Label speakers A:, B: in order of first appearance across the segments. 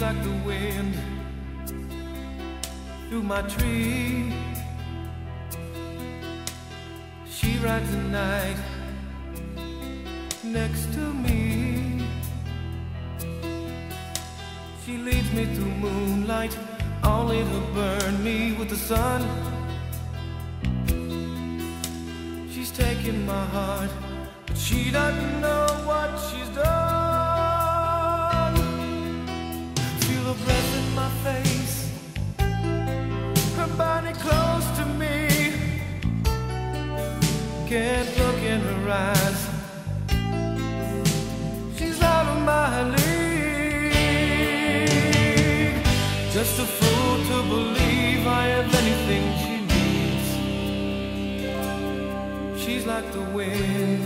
A: like the wind through my tree. She rides the night next to me. She leads me through moonlight, only to burn me with the sun. She's taking my heart, but she doesn't know what she's done. Feel her breath in my face, her body close to me. Can't look in her eyes, she's out of my league. Just a fool to believe I have anything she needs. She's like the wind.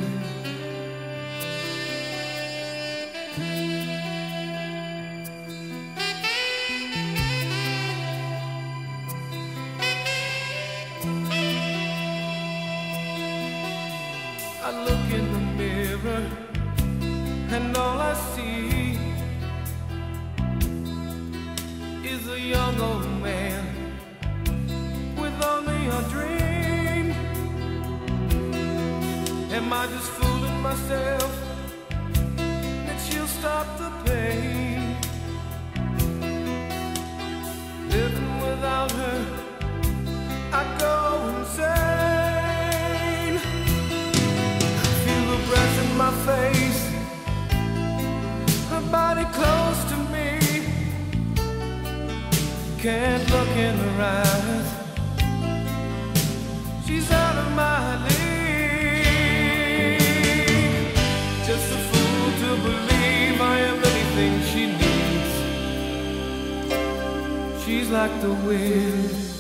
A: I look in the mirror and all I see is a young old man with only a dream. Am I just fooling myself that she'll stop the pain? Living without her, I go insane. Feel the breath in my face, her body close to me. Can't look in her eyes, she's out of my league. Just a fool to believe I am anything she needs. She's like the wind.